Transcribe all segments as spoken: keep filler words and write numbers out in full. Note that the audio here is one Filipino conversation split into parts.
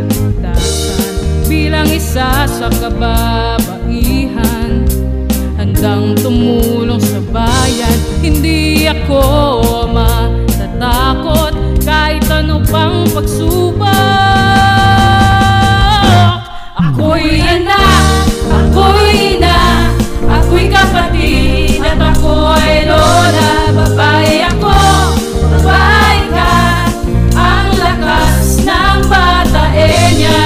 kaligtasan. Bilang isa sa kababaihan, handang tumulong sa bayan. Hindi ako matatakot kahit ano pang pagsubok. Ako'y anak, ako'y ina, ako'y kapatid, at ako'y lola. Babae ako, babae ka, ang lakas ng bataenya,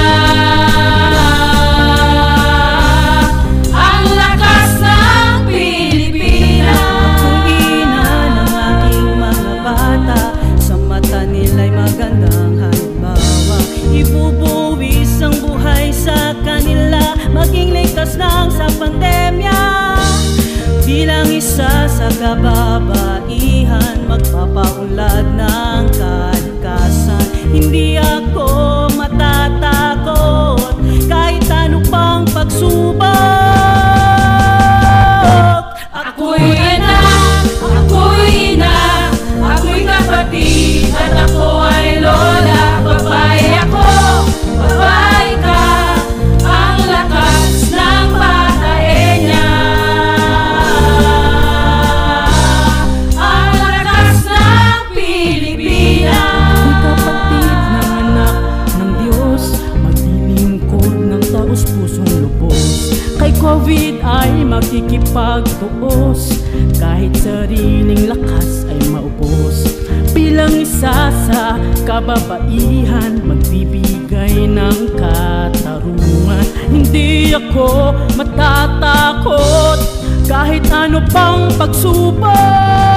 ang lakas ng Pilipinas. Ako'y ina ng aking mga bata, sa mata nila'y magandang halimbawa. Ibubuwis ang buhay sa kanila, maging ligtas lang sa pandemya. Bilang isa sa kababaihan, magpapaunlad ng kalikasan. Hindi ako matatakot kahit ano pang pagsubok. Ako'y anak, ako'y ina, ako'y kapatid, at ako ay lola. Babae ako, babae ka, ang lakas ng bataenya, ang lakas ng Pilipinas. Ako'y kapatid ng anak ng Diyos, maglilingkod ng taos-pusong lubos. Kay COVID ay makikipagtuos, kahit sariling lakas ay maubos. Bilang isa sa kababaihan, magbibigay ng katarungan. Hindi ako matatakot kahit ano pang pagsubok.